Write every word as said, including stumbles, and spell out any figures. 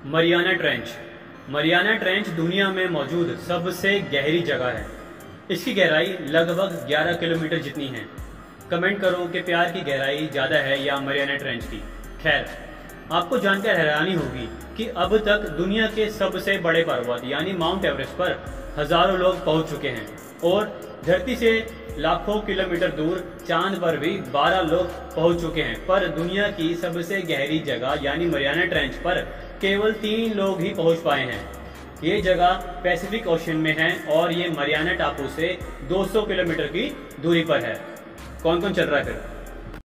Mariana trench. Mariana trench दुनिया में मौजूद सबसे गहरी जगह है। इसकी गहराई लगभग ग्यारह किलोमीटर जितनी है। कमेंट करो कि प्यार की गहराई ज्यादा है या मरियाना ट्रेंच की। खैर, आपको जानकर हैरानी होगी कि अब तक दुनिया के सबसे बड़े पर्वत यानी माउंट एवरेस्ट पर हजारों लोग पहुंच चुके हैं और धरती से लाखों किलोमीटर दूर चांद पर भी बारह लोग पहुंच चुके हैं। पर दुनिया की सबसे गहरी जगह यानी मरियाना ट्रेंच पर केवल तीन लोग ही पहुंच पाए हैं। ये जगह पैसिफिक ओशन में है और ये मरियाना टापू से दो सौ किलोमीटर की दूरी पर है। कौन कौन चल रहा है फिर?